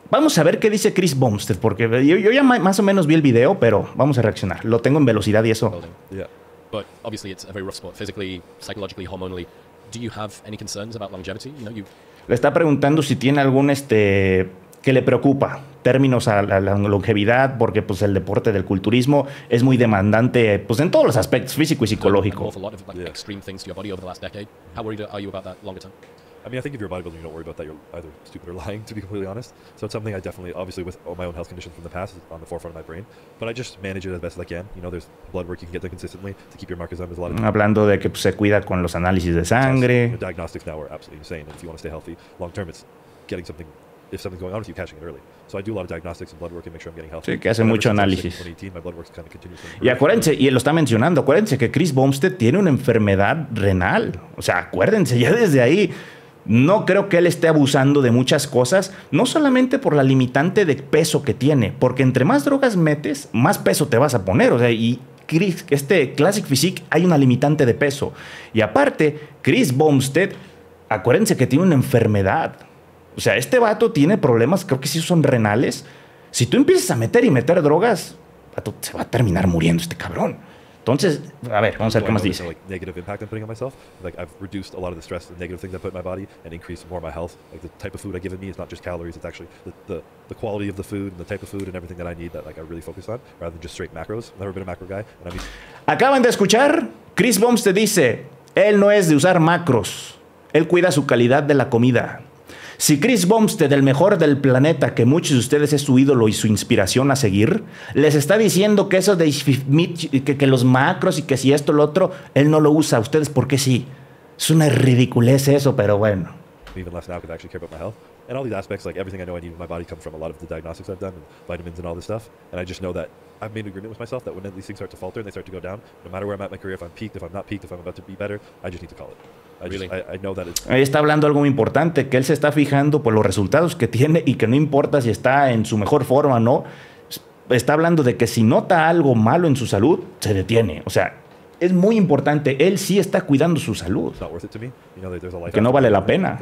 Vamos a ver qué dice Chris Bumstead, porque yo ya más o menos vi el video, pero vamos a reaccionar. Lo tengo en velocidad y eso. Yeah. But obviously it's a very rough sport, physically, psychologically, hormonally. Do you have any concerns about longevity? You know, Le está preguntando si tiene algún que le preocupa, términos a la longevidad, porque pues el deporte del culturismo es muy demandante pues en todos los aspectos, físico y psicológico. an awful lot of extreme things to your body over the last decade. How worried are you about that longer term? I mean, I think if you're a bodybuilder, you don't worry about that. You're either stupid or lying, to be completely honest. So it's something I definitely, obviously, with all my own health conditions from the past, is on the forefront of my brain. But I just manage it as best as I can. You know, there's blood work you can get done consistently to keep your markers up. There's a lot of Hablando de que pues, se cuida con los análisis de sangre. the diagnostics now are absolutely insane. And if you want to stay healthy long term, it's getting something. If something's going on with you, catching it early. So I do a lot of diagnostics and blood work and make sure I'm getting healthy. Sí, que hace mucho análisis. 2018, my blood work's kind of continuously Y acuérdense, y lo está mencionando, acuérdense que Chris Bumstead tiene una enfermedad renal. O sea, acuérdense, ya desde ahí, no creo que él esté abusando de muchas cosas, no solamente por la limitante de peso que tiene, porque entre más drogas metes, más peso te vas a poner. O sea, y Classic Physique hay una limitante de peso. Y aparte, Chris Bumstead, acuérdense que tiene una enfermedad. O sea, este vato tiene problemas, creo que sí son renales. Si tú empiezas a meter y meter drogas, vato, se va a terminar muriendo este cabrón. Entonces, a ver, vamos a ver qué más dice. Like negative impact I'm putting on myself. Like I've reduced a lot of the stress and negative things I put in my body and increased more my health. Like the type of food I give in me is not just calories, it's actually the quality of the food and the type of food and everything that I need that like I really focus on rather than just straight macros. I've never been a macro guy. And I mean, acaban de escuchar, Chris Bumstead dice, él no es de usar macros, él cuida su calidad de la comida. Si Chris Bumstead, el mejor del planeta, que muchos de ustedes es su ídolo y su inspiración a seguir, les está diciendo que eso de que los macros y que si esto, lo otro, él no lo usa. ¿Ustedes por qué sí? Es una ridiculez eso, pero bueno. even less now because I actually care about my health. And all these aspects, like everything I know I need in my body comes from a lot of the diagnostics I've done and vitamins and all this stuff. And I just know that I've made an agreement with myself that when these things start to falter and they start to go down, no matter where I'm at in my career, if I'm peaked, if I'm not peaked, if I'm about to be better, I just need to call it. I know that it's... Ahí está hablando algo muy importante, que él se está fijando por los resultados que tiene y que no importa si está en su mejor forma o no. Está hablando de que si nota algo malo en su salud, se detiene. O sea, es muy importante. Él sí está cuidando su salud. Que no vale la pena.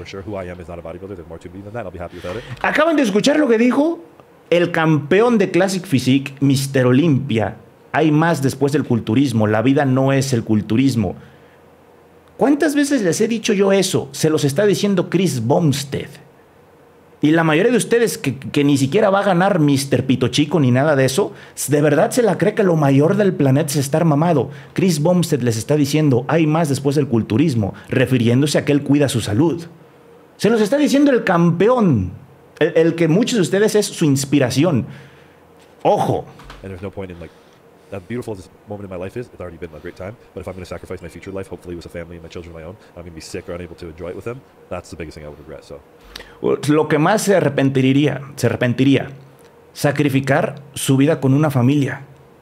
Acaban de escuchar lo que dijo el campeón de Classic Physique, Mr. Olympia. Hay más después del culturismo. La vida no es el culturismo. ¿Cuántas veces les he dicho yo eso? Se los está diciendo Chris Bumstead. Y la mayoría de ustedes que ni siquiera va a ganar Mr. Pito Chico ni nada de eso, de verdad se la cree que lo mayor del planeta es estar mamado. Chris Bumstead les está diciendo, hay más después del culturismo, refiriéndose a que él cuida su salud. Se los está diciendo el campeón, el que muchos de ustedes es su inspiración. Ojo. As beautiful as this moment in my life is, it's already been a great time. But if I'm going to sacrifice my future life, hopefully with a family and my children of my own, I'm going to be sick or unable to enjoy it with them. That's the biggest thing I would regret. So, lo que más se arrepentiría, sacrificar su vida con una familia.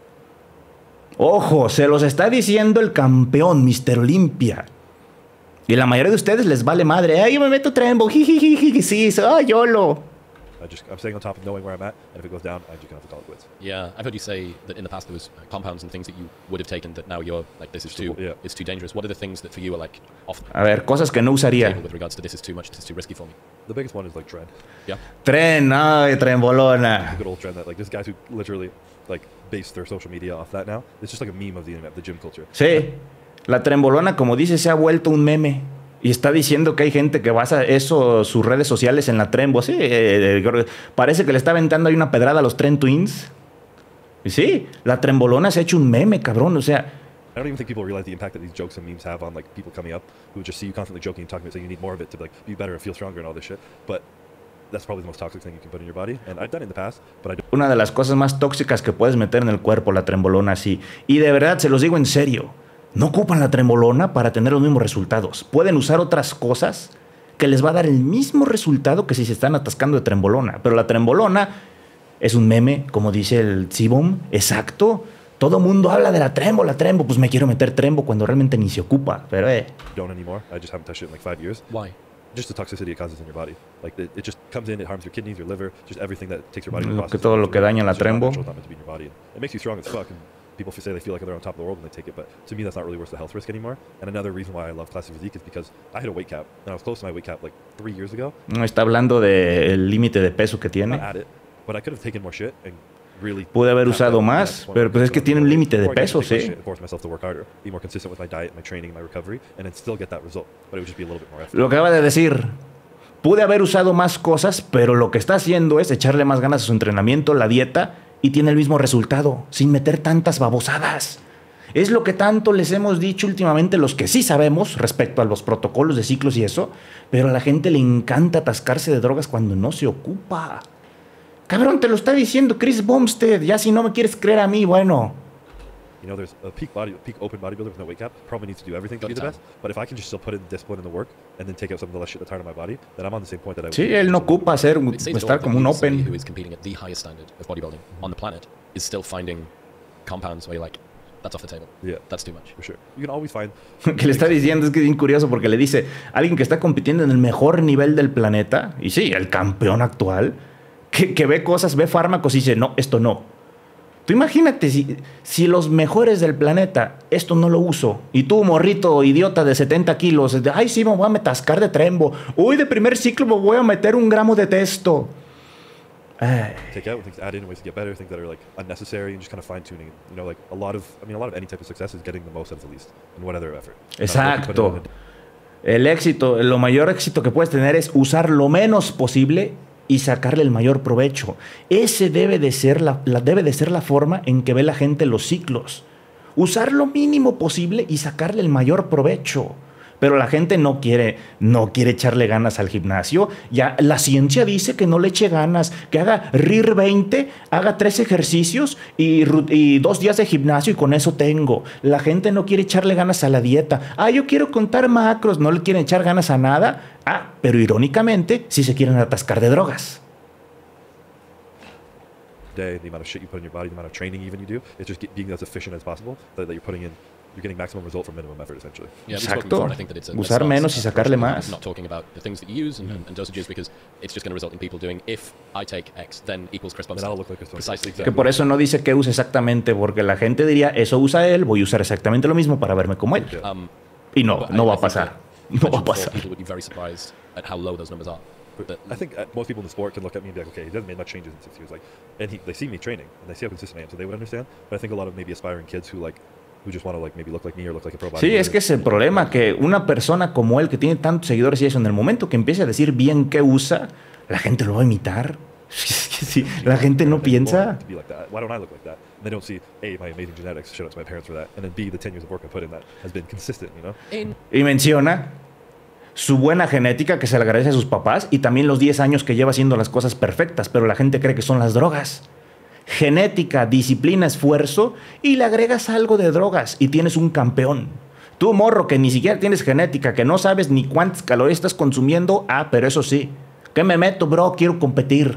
Ojo, se los está diciendo el campeón, Mr. Olympia. Y la mayoría de ustedes les vale madre. Ay, yo me meto trembo, jijijiji, sí, YOLO. I'm staying on top of knowing where I'm at, and if it goes down, I'm just going to have to call it quits. Yeah, I've heard you say that in the past there was compounds and things that you would have taken that now you're like, this is too, it's too dangerous. What are the things that for you are like off the A ver, cosas que no usaría. with regards to this is too much, this is too risky for me? The biggest one is like Tren. Yeah. Tren, ay, Trenbolona. The good old Tren that like there's guys who literally like base their social media off that now. It's just like a meme of the internet, the gym culture. Sí, la Trenbolona, como dice, se ha vuelto un meme. Y está diciendo que hay gente que basa eso, sus redes sociales en la Trembo. Sí, parece que le está aventando ahí una pedrada a los Tren Twins. Y sí, la Trembolona se ha hecho un meme, cabrón. O sea... I don't even think people realize the impact that these jokes and memes have on like people coming up who just see you constantly joking and talking about saying you need more of it to like be better and feel stronger and all this shit. But that's probably the most toxic thing you can put in your body. And I've done it in the past, but I don't. Una de las cosas más tóxicas que puedes meter en el cuerpo, la Trembolona, sí. Y de verdad, se los digo en serio. No ocupan la Trembolona para tener los mismos resultados. Pueden usar otras cosas que les va a dar el mismo resultado que si se están atascando de Trembolona. Pero la Trembolona es un meme, como dice el Cibom. Exacto. Todo mundo habla de la Trembo. Pues me quiero meter Trembo cuando realmente ni se ocupa. Pero Don't anymore. I just haven't touched it in like 5 years. Why? Just the toxicity it causes in your body. Like it just comes in, it harms your kidneys, your liver, just everything that takes your body. Todo lo que daña la Trembo. It makes you strong as fuck. people say they feel like they're on top of the world when they take it, but to me that's not really worth the health risk anymore. And another reason why I love Classic Physique is because I hit a weight cap, and I was close to my weight cap like 3 years ago. No está hablando del límite de peso que tiene. Not at it, but I could have taken more shit and really Pude haber usado más, pero pues es que tiene un límite de peso, sí. Force myself to work harder, be more consistent with my diet, my training, my recovery, and then still get that result. But it would just be a little bit more effort. Lo que acaba de decir, pude haber usado más cosas, pero lo que está haciendo es echarle más ganas a su entrenamiento, la dieta, y tiene el mismo resultado, sin meter tantas babosadas. Es lo que tanto les hemos dicho últimamente los que sí sabemos respecto a los protocolos de ciclos y eso, pero a la gente le encanta atascarse de drogas cuando no se ocupa. Cabrón, te lo está diciendo Chris Bumstead. Ya si no me quieres creer a mí, bueno. You know, there's a peak open bodybuilder with no weight cap probably needs to do everything to be the best. But if I can just still put in discipline in the work and then take out some of the less shit that's hard on my body, then I'm on the same point that I was. Sí, él no ocupa estar como un open. Who is competing at the highest standard of bodybuilding on the planet is still finding compounds where you're like, that's off the table. Yeah, that's too much. For sure. You can always find. Que le está diciendo es que es bien curioso porque le dice alguien que está compitiendo en el mejor nivel del planeta y sí, el campeón actual, que ve cosas, ve fármacos y dice no, esto no. Tú imagínate si los mejores del planeta esto no lo uso y tú, morrito idiota de 70 kilos, ay, sí, me voy a metascar de trembo. Uy, de primer ciclo me voy a meter 1 gramo de testo. Take out things, add in ways to get better, things that are like unnecessary, and just kind of fine tuning. You know, like a lot of any type of success is getting the most out of the least, and what other effort. Exacto. El éxito, lo mayor éxito que puedes tener es usar lo menos posible y sacarle el mayor provecho. Ese debe de ser la forma en que ve la gente los ciclos. Usar lo mínimo posible y sacarle el mayor provecho. Pero la gente no quiere echarle ganas al gimnasio. Ya la ciencia dice que no le eche ganas, que haga RIR 20, haga 3 ejercicios y 2 días de gimnasio y con eso tengo. La gente no quiere echarle ganas a la dieta. Yo quiero contar macros, no le quieren echar ganas a nada. Pero irónicamente sí se quieren atascar de drogas. The amount of shit you put in your body, the amount of training even you do, it's just being as efficient as possible that you're putting in. You're getting maximum result from minimum effort, essentially. Yeah, exacto. Usar menos y sacarle más. Not talking about the things that you use and dosages because it's just going to result in people doing if I take X then equals Chris Bumstead. Precisely. Que por eso no dice qué usa exactamente, porque la gente diría, eso usa él, voy a usar exactamente lo mismo para verme como él. Y no va a pasar. No va a pasar. People would be very surprised at how low those numbers are. I think most people in the sport can look at me and be like, okay, he hasn't made much changes in 6 years. Like, and they see me training and they see how consistent I am, so they would understand. But I think a lot of maybe aspiring kids who just want to maybe look like me or look like a pro bodybuilder. Sí, es que es el problema, que una persona como él que tiene tantos seguidores y eso, en el momento que empiece a decir bien qué usa, la gente lo va a imitar. Sí, la gente no piensa. Why don't I look like that? And they don't see, A, my amazing genetics, shout out to my parents for that, and then B, the 10 years of work I put in that has been consistent, you know? Y menciona su buena genética que se le agradece a sus papás y también los 10 años que lleva haciendo las cosas perfectas, pero la gente cree que son las drogas. Genética, disciplina, esfuerzo y le agregas algo de drogas y tienes un campeón. Tú, morro, que ni siquiera tienes genética, que no sabes ni cuántas calorías estás consumiendo, pero eso sí, ¿qué me meto, bro? Quiero competir.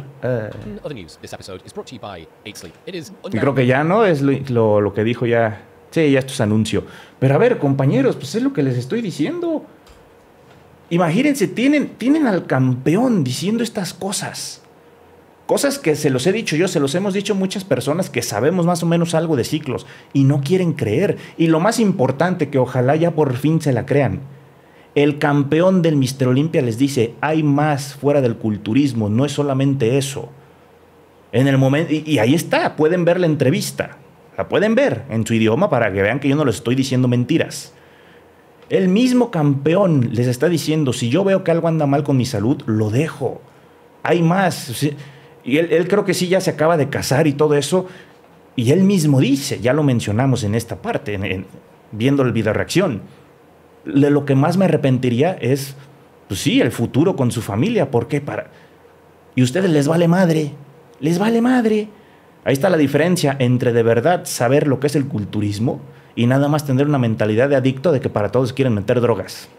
Y creo que ya no es lo que dijo ya. Sí, ya esto es anuncio. Pero a ver, compañeros, pues es lo que les estoy diciendo. Imagínense, tienen al campeón diciendo estas cosas. Cosas que se los he dicho yo, se los hemos dicho muchas personas que sabemos más o menos algo de ciclos y no quieren creer. Y lo más importante, que ojalá ya por fin se la crean. El campeón del Mr. Olympia les dice, hay más fuera del culturismo, no es solamente eso. En el momento, y ahí está, pueden ver la entrevista. La pueden ver en su idioma para que vean que yo no les estoy diciendo mentiras. El mismo campeón les está diciendo, si yo veo que algo anda mal con mi salud, lo dejo. Hay más. Y él creo que sí ya se acaba de casar y todo eso. Y él mismo dice, ya lo mencionamos en esta parte, viendo el video reacción. De lo que más me arrepentiría es, pues sí, el futuro con su familia. ¿Por qué? Y a ustedes les vale madre. Les vale madre. Ahí está la diferencia entre de verdad saber lo que es el culturismo y nada más tener una mentalidad de adicto de que para todos quieren meter drogas.